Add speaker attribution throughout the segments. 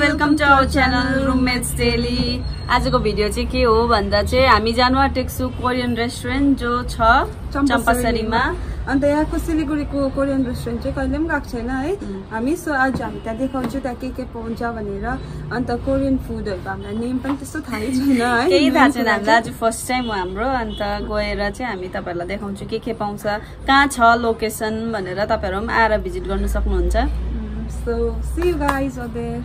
Speaker 1: Welcome to our channel roommates daily. आजको video चाहिँ के हो भन्दा चाहिँ हामी जानु आँटेको छु कोरियन रेस्टुरेन्ट जो छ चम्पासरीमा।
Speaker 2: अन्त यहाँको सिलिगुडीको कोरियन रेस्टुरेन्ट चाहिँ कहिले पनि गएको छैन है हामी। सो आज हामी त्यहाँ देखाउँछु त्यहाँ के पाउँछ भनेर। अन्त कोरियन फुडहरुको हामीलाई नेम पनि त्यस्तो थाहै छैन है,
Speaker 1: केही थाहा छैन हामीलाई। आज फर्स्ट टाइम हो हाम्रो। अन्त गएर चाहिँ हामी तपाईहरुलाई देखाउँछु के पाउँछ, कहाँ छ लोकेसन भनेर। तपाईहरु पनि आएर भिजिट गर्न सक्नुहुन्छ।
Speaker 2: So see you guys out there.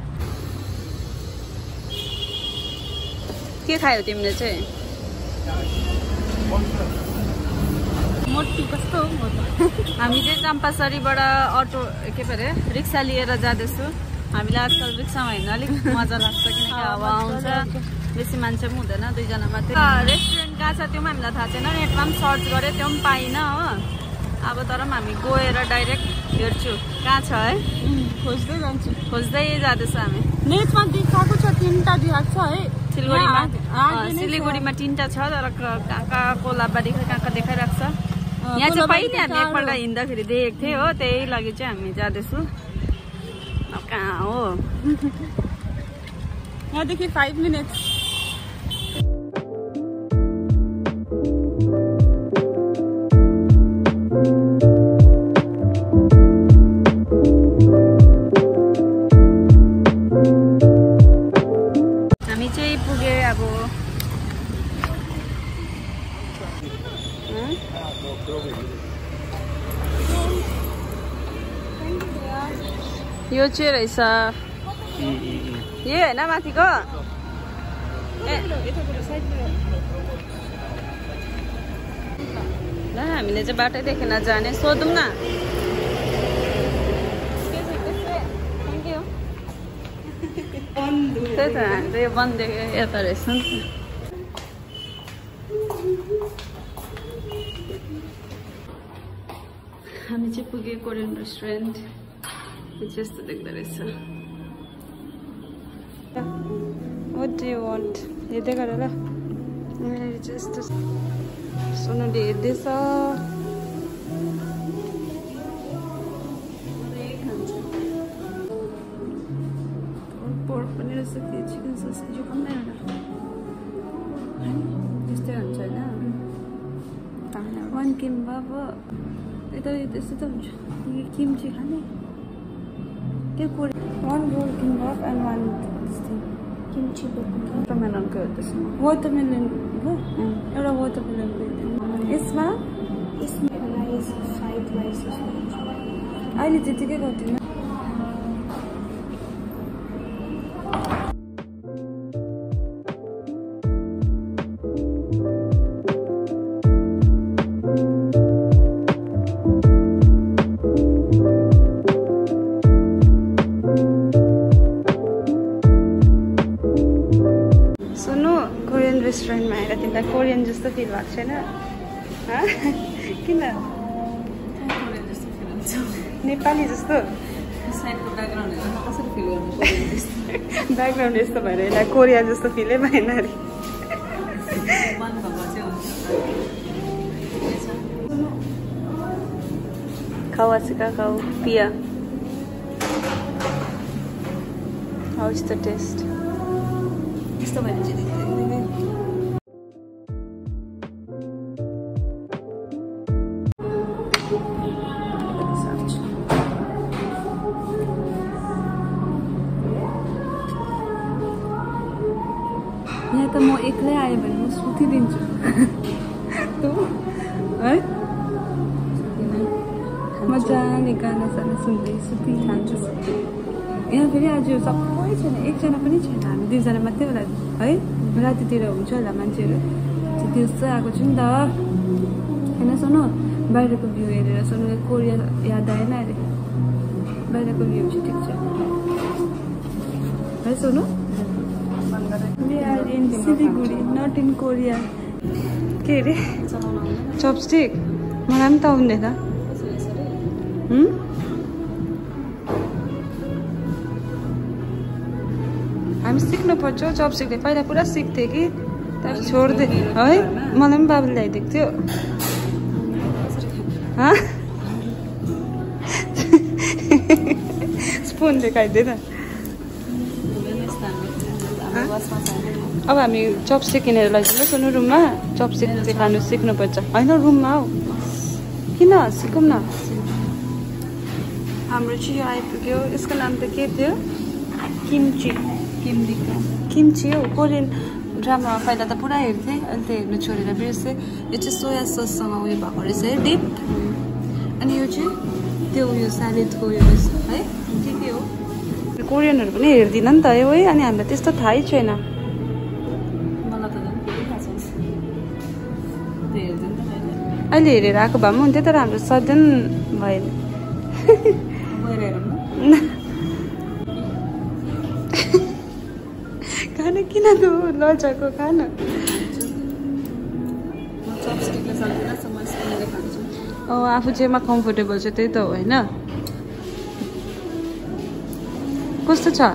Speaker 1: के खायौ तिमीले चाहिँ?
Speaker 2: मोटी कस्तो हो
Speaker 1: हामी चाहिँ चम्पासरीबाट अटो के भरे रिक्सा लिएर जाँदैछु। हामीलाई आजकल रिक्सामा हिँड्न अलिक मजा लाग्छ किनकि हावा आउँछ, बेसी मान्छे पनि हुँदैन, दुईजना मात्रै। रेस्टुरेन्ट कहाँ छ त्यो पनि हामीलाई थाहा छैन, नेटमा पनि सर्च गरेँ त्यो पनि पाइनँ हो। अब तर पनि हामी गएर डाइरेक्ट हेर्छु कहाँ छ है,
Speaker 2: खोज्दै जान्छु,
Speaker 1: खोज्दै जाँदैछ हामी।
Speaker 2: नेटमा देखाएको छ, 3टा देखाएको छ है
Speaker 1: सिलगढीमा। सिलिगुडीमा 3टा छ तर कहाँ कोलाबारी कहाँ देखाइरहेको छ। यहाँ चाहिँ पहिले हामी एकपल्ट हिँड्दाखेरि देखेको थियौँ हो, त्यही लागि चाहिँ हामी जाँदैछु। अब कहाँ हो
Speaker 2: यहाँदेखि 5 मिनट्स।
Speaker 1: हामी चाहिँ पुगे अब यो चाहिँ रहेछ यही होइन माथिको। ल हामीले चाहिँ बाटै देखेन जाने, सोधौँ न। त्यही त हामीले यो बन्द देख्यो, यता रहेछ नि त। हामी चाहिँ पुगे कोरियन रेस्टुरेन्ट। यस्तो देख्दो रहेछ।
Speaker 2: What do you want? हेर्दै गर ल।
Speaker 1: मैले चाहिँ यस्तो सोनुले हेर्दैछ।
Speaker 2: पोर्क पनि रहेछ, चिकन ससेज यो कम नै होला, त्यस्तै हुन्छ होइन। 1 किम्बाप यता त्यस्तो त हुन्छ। किम्ची खाने त्यो Korean 1 roll kimbap and 1 kimchi
Speaker 1: वाटरमेलनको हेर्दैछ।
Speaker 2: वाटरमेलन हो, एउटा वाटरमेलन यसमा राइस, फ्राइड राइस अहिले त्यतिकै गर्दिनँ।
Speaker 1: रेस्टुरेन्टमा आएर तिमीलाई कोरियन जस्तो फिल भएको छैन? किन कोरियन जस्तो फिल हुन्छ? नेपाली जस्तो साइडको ब्याकग्राउन्डहरू कसरी फिल गर्नु? ब्याकग्राउन्ड यस्तो भएर यसलाई कोरिया जस्तो फिलै भएन अरे। खाऊ आसिका खाऊ पिया। How is the taste? यस्तो भएर चाहिँ
Speaker 2: यहाँ त म एक्लै आयो भने म सुतिदिन्छु है, मजाले गाना साना सुन्दै सुतिखान्छु। यहाँ फेरि आज सबै छैन, एकजना पनि छैन, हामी 2जना मात्रै होला है। रातितिर हुन्छ होला मान्छेहरू, दिउँसो आएको छु नि त होइन। सुनु बाहिरको भ्यू हेरेर सुनुलाई कोरिया याद आएन अरे। बाहिरको भ्यू चाहिँ ठिक छ है सुनु। We are in Siliguri, not in Korea.
Speaker 1: के अरे चपस्टिक? मलाई पनि त आउँदैन। हामी सिक्नु पर्छ चपस्टिकले। पहिला पुरा सिक्थेँ कि तर छोड्दै है। मलाई पनि बाबुले ल्याइदिएको थियो। स्पुनले खाइदिएन।
Speaker 2: अब हामी चपस्टिक किनेर लैजाउँ ल सुन्नु रुममा चपस्टिक चाहिँ खानु सिक्नुपर्छ होइन रुममा हौ किन सिकौँ न हाम्रो चाहिँ यो आइपुग्यो यसको नाम त के थियो किम्ची हौ कोरियन ड्रामामा पहिला त पुरा हेर्थेँ अहिले त हेर्नु छोडेर बिर्सेँ यो चाहिँ सोया सससँग उयो भएको रहेछ है डिप अनि यो चाहिँ त्यो उयो स्यालेडको उयो रहेछ है के हो कोरियनहरू पनि हेर्दिनँ नि त है अनि हामीलाई त्यस्तो थाहै छैन अहिले हेरेर आएको भए पनि हुन्थ्यो तर हाम्रो सडन भएन खाना किन गयो लजाको खाना आफू जेमा कम्फोर्टेबल छ त्यही त हो होइन कस्तो छ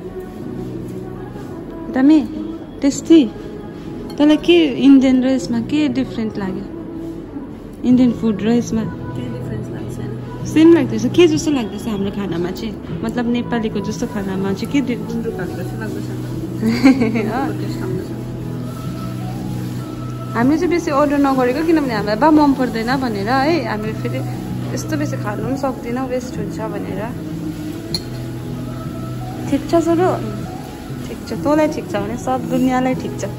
Speaker 2: दामी टेस्टी तँलाई के इन्डियन र यसमा के डिफ्रेन्ट लाग्यो इन्डियन फुड र यसमा सेम लाग्दैछ के जस्तो लाग्दैछ हाम्रो खानामा चाहिँ मतलब नेपालीको जस्तो खानामा चाहिँ के हामीले चाहिँ बेसी अर्डर नगरेको किनभने हामीलाई बा मन पर्दैन भनेर है हामीले फेरि यस्तो बेसी खानु पनि सक्दैनौँ वेस्ट हुन्छ भनेर ठिक छ सरो ठिक छ तँलाई ठिक छ भने सब दुनियाँलाई ठिक छ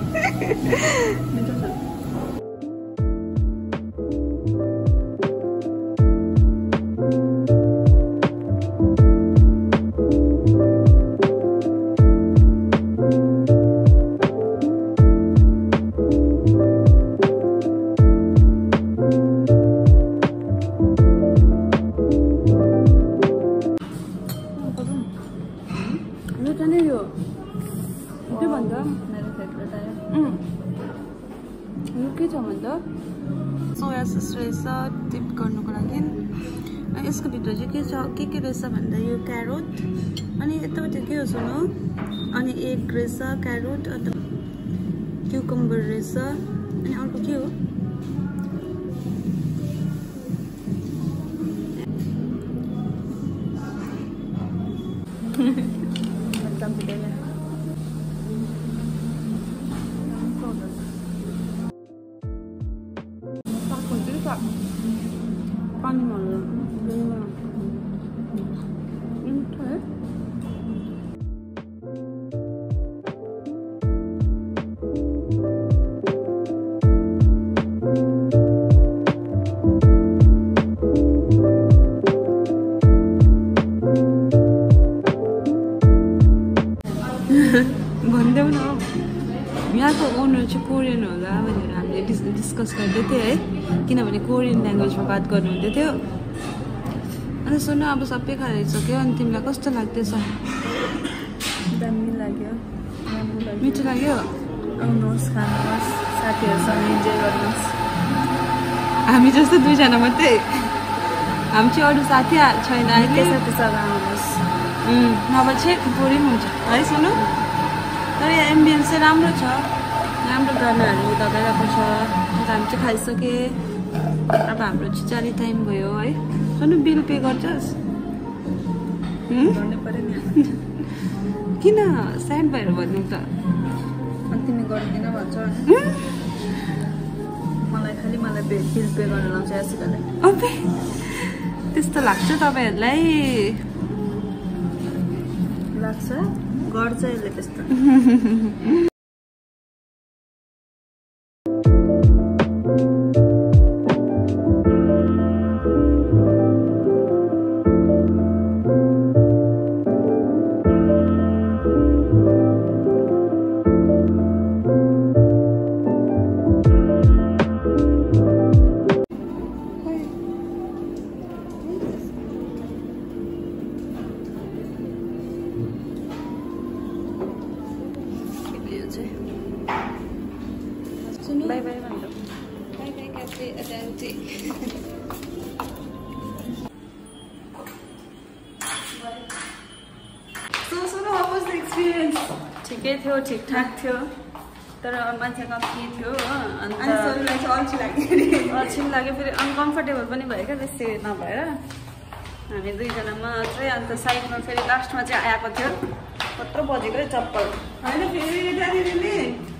Speaker 2: सोया सस रहेछ डिप गर्नुको लागि अनि यसको भित्र चाहिँ के छ के रहेछ भन्दा यो क्यारोट अनि यतापट्टि के हो सुन्नु अनि एग रहेछ क्यारोट अन्त क्युकम्बर रहेछ अनि अर्को के हो पानी भनिदेऊ न यहाँको ओनर चाहिँ कोरियन होला भनेर हामीले डिस्कस गर्दै थियौँ है किनभने कोरियन ल्याङ्ग्वेजमा बात गर्नुहुँदै थियो अनि सुन अब सबै खाइसक्यो अनि तिमीलाई कस्तो लाग्दैछ दामी लाग्यो मिठो लाग्यो आउनुहोस् खानुहोस् साथीहरूसँग इन्जोय गर्नुहोस् हामी जस्तो दुईजना मात्रै हामी चाहिँ अरू साथी छैन अहिले साथीसँग आउनुहोस् नभए चाहिँ बोरिङ हुन्छ है सुन्नु तर यहाँ एम्बियन्स चाहिँ राम्रो छ राम्रो गानाहरू लगाइरहेको छ हामी चाहिँ खाइसकेँ अब हाम्रो चाहिँ जाने टाइम भयो है सुन्नु बिल पे गर्छस् किन स्याड भएर भन्नु त तिमी गर्दिन भन्छ मलाई बिल पे गर्न लाउँछ आजकल अबे त्यस्तो लाग्छ तपाईँहरूलाई लाग्छ गर्छ यसले त्यस्तो Bye bye, Mando. Bye bye, Cafe Adante. So how was the experience? ठिकै थियो ठिकठाक थियो तर मान्छे कम्ती थियो अनि शरीरलाई चाहिँ अल्छी लाग्यो फेरि अनकम्फर्टेबल पनि भयो क्या बेसी नभएर हामी दुईजना मात्रै अन्त साइडमा फेरि लास्टमा चाहिँ आएको थियो
Speaker 1: कत्रो बजेको चप्पल
Speaker 2: होइन फेरि त्यहाँनिरले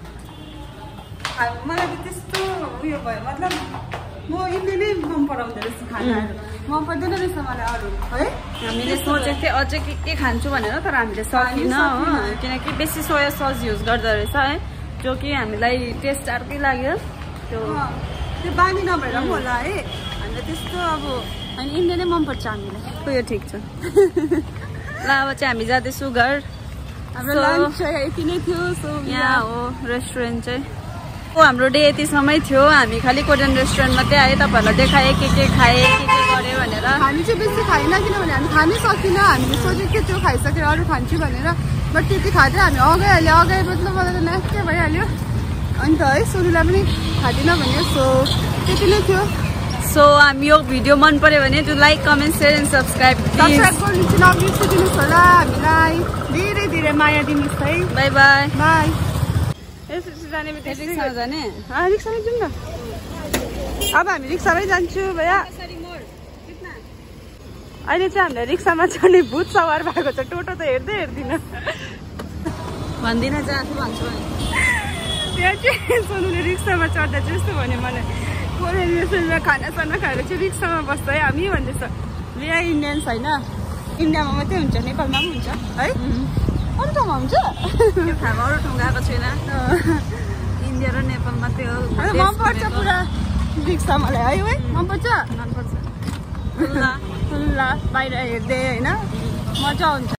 Speaker 2: मलाई त त्यस्तो उयो भयो मतलब म इन्डियनै मन पराउँदो रहेछ खानाहरू मन पर्दैन रहेछ मलाई अरू है
Speaker 1: हामीले सोचेको थियौँ अझै के खान्छु भनेर तर हामीले सकिनँ हो किनकि बेसी सोया सस युज गर्दो रहेछ है जो कि हामीलाई टेस्ट अर्कै लाग्यो
Speaker 2: त्यो बानी नभएर पनि होला है हामीलाई त्यस्तो अब
Speaker 1: अनि इन्डियनै मनपर्छ हामीलाई उयो ठिक छ ल अब चाहिँ हामी जाँदैछु घर
Speaker 2: हाम्रो लन्च चाहिँ यति नै थियो सो
Speaker 1: यहाँ हो रेस्टुरेन्ट चाहिँ हाम्रो डे यतिसम्मै थियो हामी खालि कोरियन रेस्टुरेन्ट मात्रै आयो तपाईँहरूलाई देखाएँ के खाएँ के गऱ्यो भनेर
Speaker 2: हामी चाहिँ बेसी खाएन किनभने हामी खानै सकिनँ हामीले सोचेको थियो त्यो खाइसकेर अरू खान्छु भनेर बट त्यति खाँदै हामी अगाइहाल्यो अगाडि मतलब मलाई त नाच्कै भइहाल्यो अनि त है सोनुलाई पनि खाँदिनँ भन्यो सो त्यति नै थियो
Speaker 1: सो हामी यो भिडियो मन पर्यो भने त्यो like comment share and subscribe
Speaker 2: गर्नु चाहिँ नबिर्सि दिनुहोस् होला हामीलाई धेरै धेरै माया दिनुहोस् है
Speaker 1: बाई बाई
Speaker 2: बाई
Speaker 1: जाने रिक्सामा जाने
Speaker 2: रिक्सामै जाउँ न अब हामी रिक्सामै जान्छु भैया अहिले चाहिँ हामीलाई रिक्सामा चढ्ने भूत सवार भएको छ टोटो त हेर्दै हेर्दिनँ
Speaker 1: भन्दिनँ जहाँ भन्छु
Speaker 2: त्यहाँ चाहिँ सोनुले रिक्सामा चढ्दा चाहिँ यस्तो भन्यो मलाई कोरियन रेस्टुरेन्टमा खानासाना खाएर चाहिँ रिक्सामा बस्छ है हामी भन्दैछ बिहा इन्डियन्स होइन इन्डियामा मात्रै हुन्छ नेपालमा पनि हुन्छ है अरू ठाउँमा हुन्छ
Speaker 1: त्यो थाहा अरू ठाउँ गएको छैन इन्डिया र नेपाल मात्रै हो
Speaker 2: मनपर्छ पुरा रिक्सा मलाई है मनपर्छ
Speaker 1: मनपर्छ
Speaker 2: ल बाहिर हेर्दै होइन मजा आउँछ